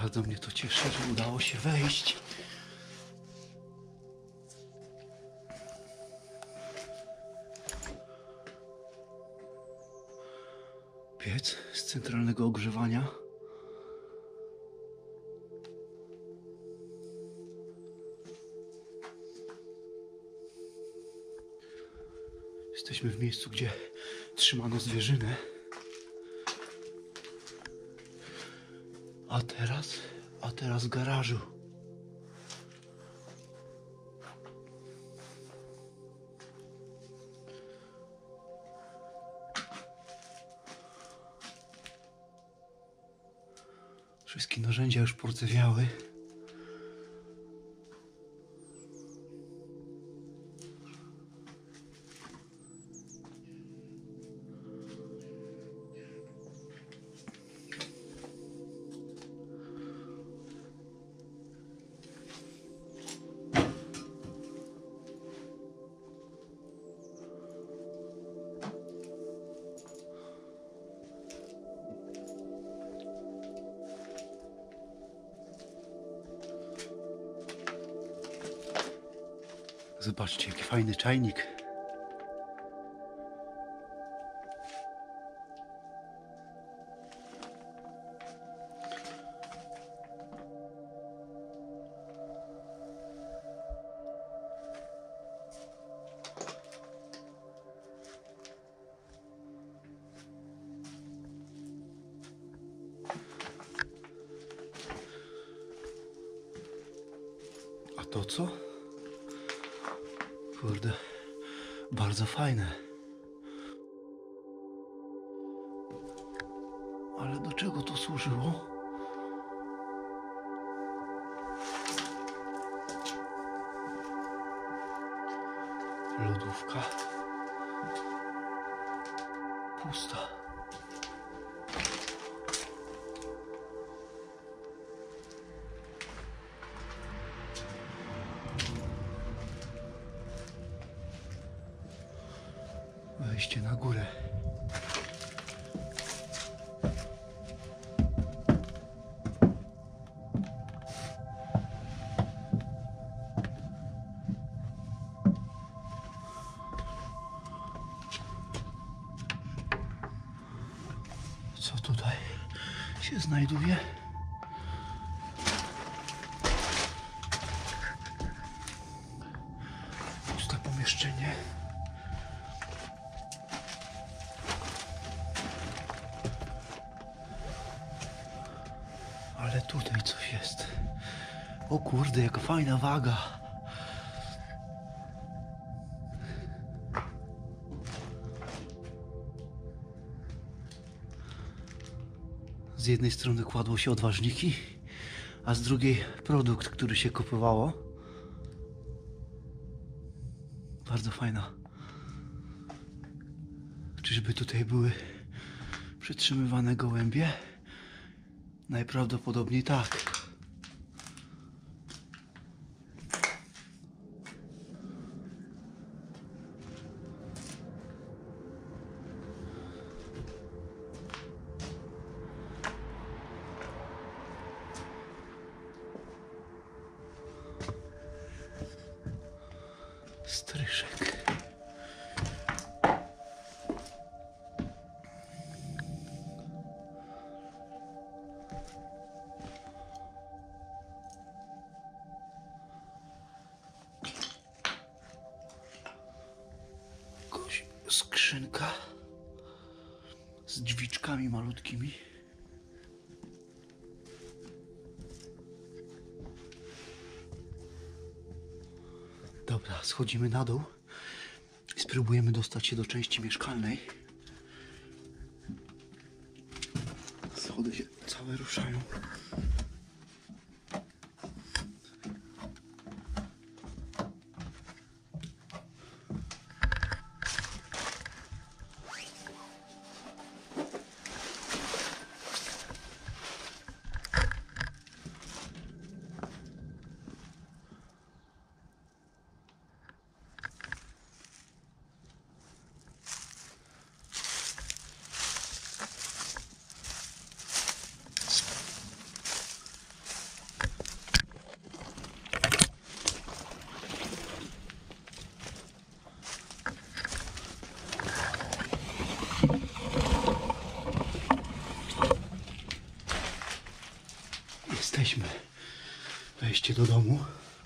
Bardzo mnie to cieszy, że udało się wejść. Piec z centralnego ogrzewania. Jesteśmy w miejscu, gdzie trzymano zwierzynę. A teraz w garażu. Wszystkie narzędzia już pordzewiały. Zobaczcie, jaki fajny czajnik. A to co? Kurde, bardzo fajne. Ale do czego to służyło? Lodówka. Pusta. Wejście na górę. Co tutaj się znajduje? Puste pomieszczenie. Ale tutaj coś jest. O kurde, jaka fajna waga. Z jednej strony kładło się odważniki, a z drugiej produkt, który się kupowało. Bardzo fajna. Czyżby tutaj były przytrzymywane gołębie? Najprawdopodobniej tak. Stryszek. Skrzynka z drzwiczkami malutkimi. Dobra, schodzimy na dół i spróbujemy dostać się do części mieszkalnej. Schody się całe ruszają. Jesteśmy. Wejście do domu.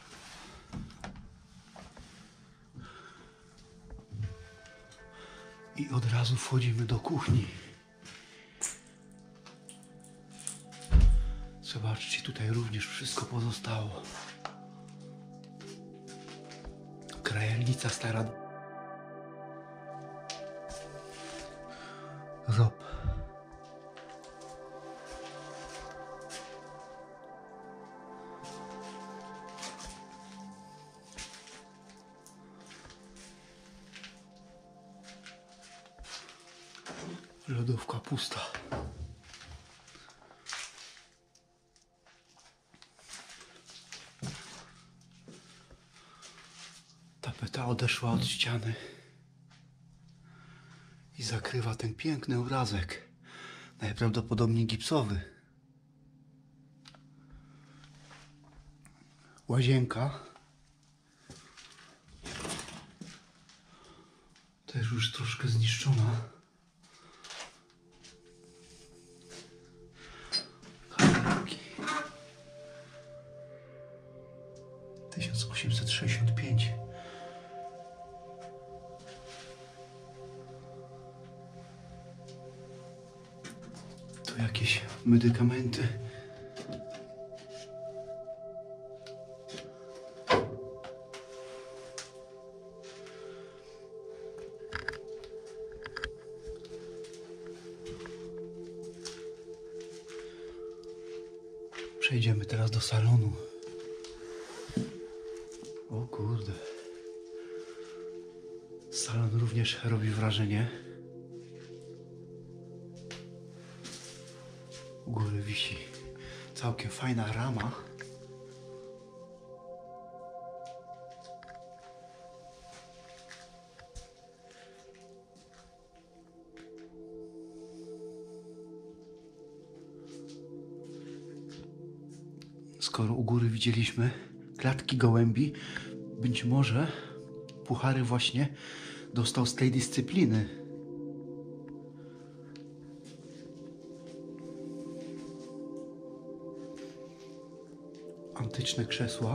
I od razu wchodzimy do kuchni. Zobaczcie, tutaj również wszystko pozostało. Krajelnica stara. Rob. Lodówka pusta. Tapeta odeszła od ściany i zakrywa ten piękny obrazek, najprawdopodobniej gipsowy. Łazienka też już troszkę zniszczona. Kamerki 1865. Tu jakieś medykamenty. Przejdziemy teraz do salonu. O kurde. Salon również robi wrażenie. U góry wisi całkiem fajna rama. Skoro u góry widzieliśmy klatki gołębi, być może Puchary właśnie dostał z tej dyscypliny. Antyczne krzesła.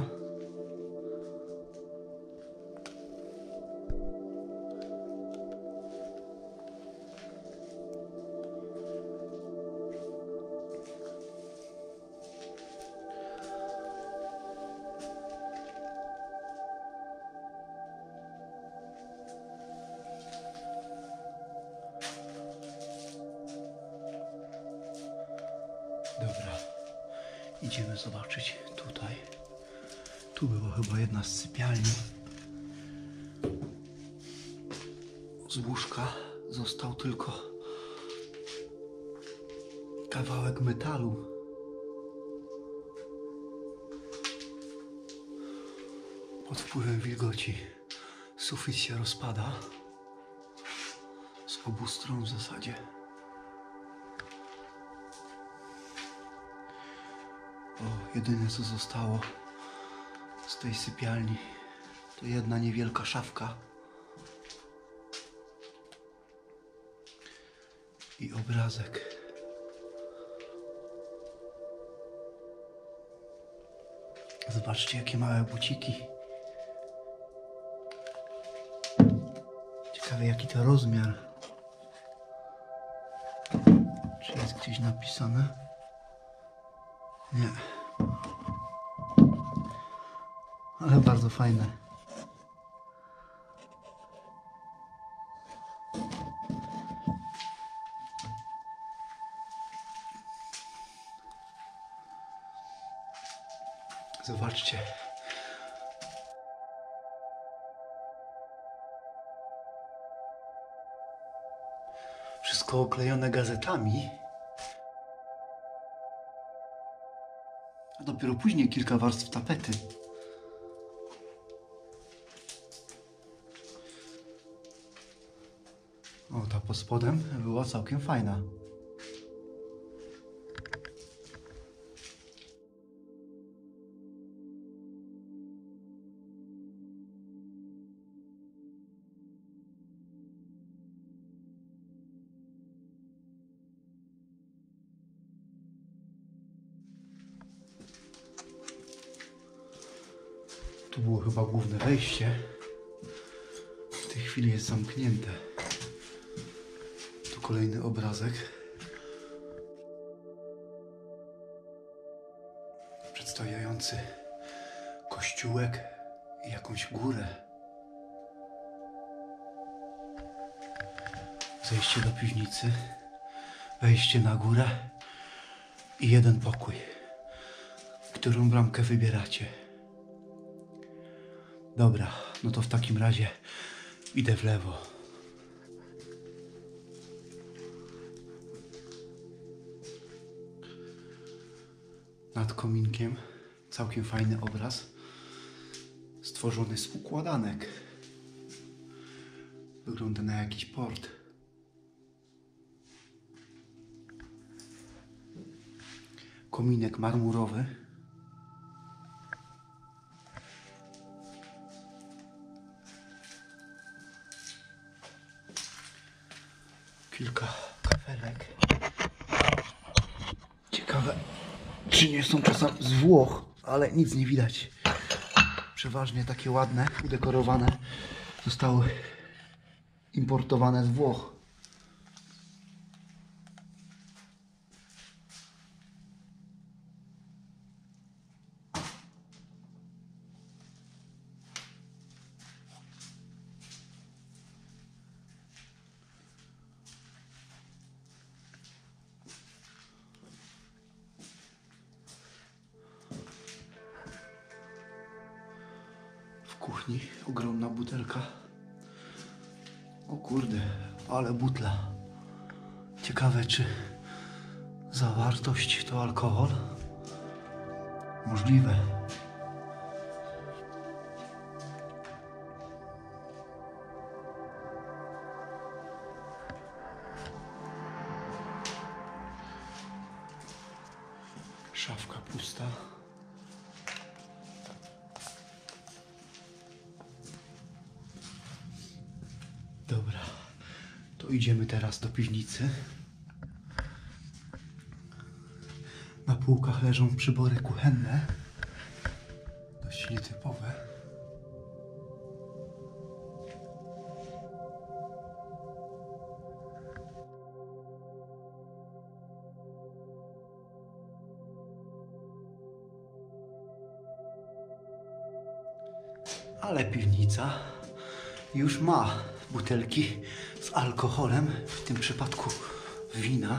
Dobra, idziemy zobaczyć tutaj. Tu była chyba jedna z sypialni. Z łóżka został tylko kawałek metalu. Pod wpływem wilgoci sufit się rozpada. Z obu stron w zasadzie. O, jedyne co zostało z tej sypialni to jedna niewielka szafka i obrazek. Zobaczcie, jakie małe buciki. Ciekawe, jaki to rozmiar. Czy jest gdzieś napisane? Nie. Ale bardzo fajne. Zobaczcie. Wszystko oklejone gazetami. A dopiero później kilka warstw tapety. O, ta pod spodem była całkiem fajna. Tu było chyba główne wejście. W tej chwili jest zamknięte. Tu kolejny obrazek. Przedstawiający kościółek i jakąś górę. Zejście do piwnicy, wejście na górę i jeden pokój. Którą bramkę wybieracie? Dobra, no to w takim razie idę w lewo. Nad kominkiem całkiem fajny obraz, stworzony z układanek. Wygląda na jakiś port. Kominek marmurowy. Kilka kafelek. Ciekawe, czy nie są czasem z Włoch, ale nic nie widać. Przeważnie takie ładne, udekorowane zostały importowane z Włoch. W kuchni ogromna butelka. O kurde, ale butla. Ciekawe, czy zawartość to alkohol? Możliwe. Szafka pusta. Dobra, to idziemy teraz do piwnicy. Na półkach leżą przybory kuchenne. Dość nietypowe. Ale piwnica już ma butelki z alkoholem, w tym przypadku wina.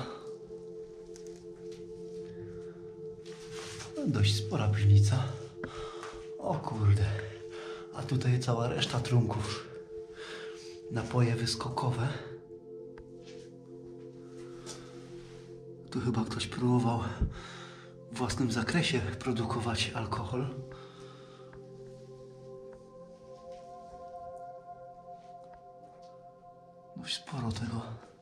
Dość spora piwnica. O kurde, a tutaj cała reszta trunków. Napoje wyskokowe. Tu chyba ktoś próbował w własnym zakresie produkować alkohol. Dość sporo tego.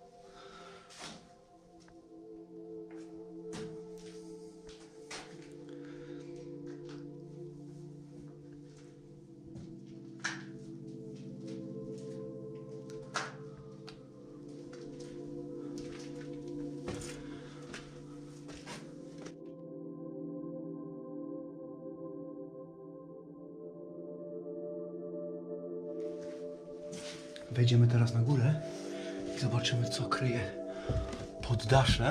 Wejdziemy teraz na górę i zobaczymy, co kryje poddasze.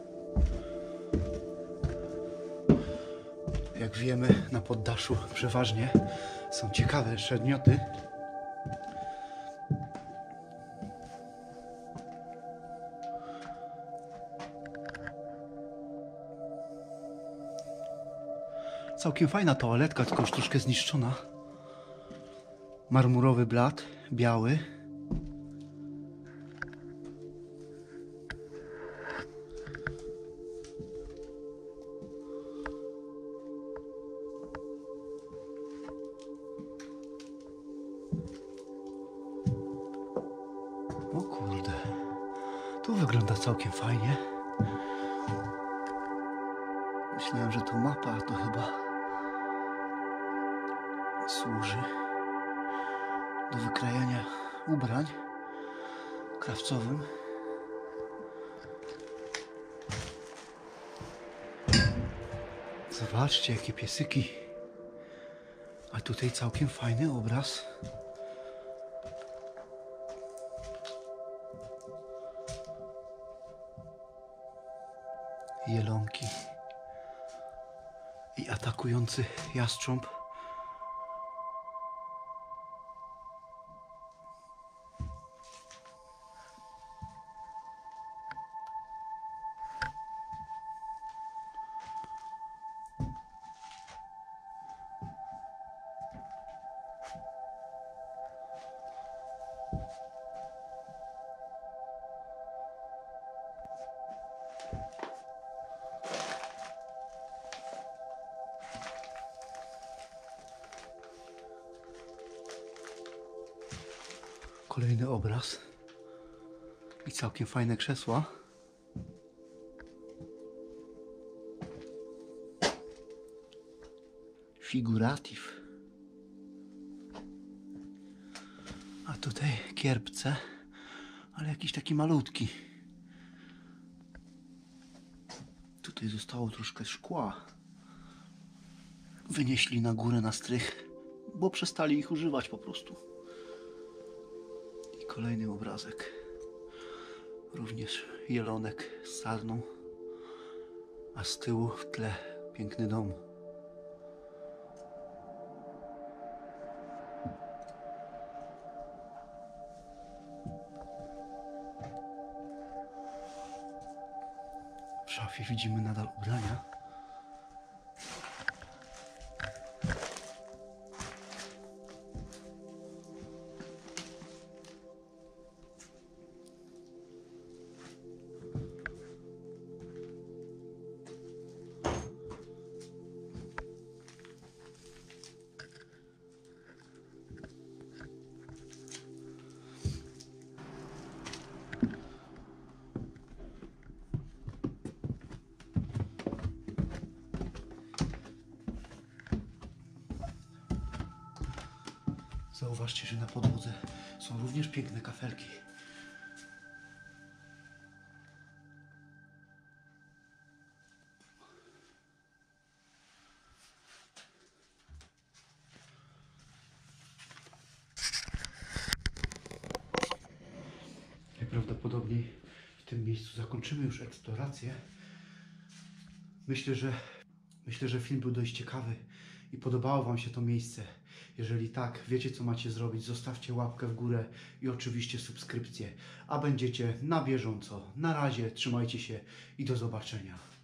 Jak wiemy, na poddaszu przeważnie są ciekawe przedmioty. Całkiem fajna toaletka, tylko już troszkę zniszczona. Marmurowy blat, biały. O kurde, tu wygląda całkiem fajnie. Myślałem, że to mapa, a to chyba służy do wykrajania ubrań krawcowym. Zobaczcie, jakie piesyki. A tutaj całkiem fajny obraz. Jelonki i atakujący jastrząb. Kolejny obraz i całkiem fajne krzesła. Figuratyw. A tutaj kierbce, ale jakiś taki malutki. Tutaj zostało troszkę szkła. Wynieśli na górę na strych, bo przestali ich używać po prostu. I kolejny obrazek. Również jelonek z sarną, a z tyłu w tle piękny dom. W szafie widzimy nadal ubrania. Zauważcie, że na podłodze są również piękne kafelki. Najprawdopodobniej w tym miejscu zakończymy już eksplorację. Myślę, że film był dość ciekawy i podobało Wam się to miejsce. Jeżeli tak, wiecie co macie zrobić, zostawcie łapkę w górę i oczywiście subskrypcję, a będziecie na bieżąco. Na razie, trzymajcie się i do zobaczenia.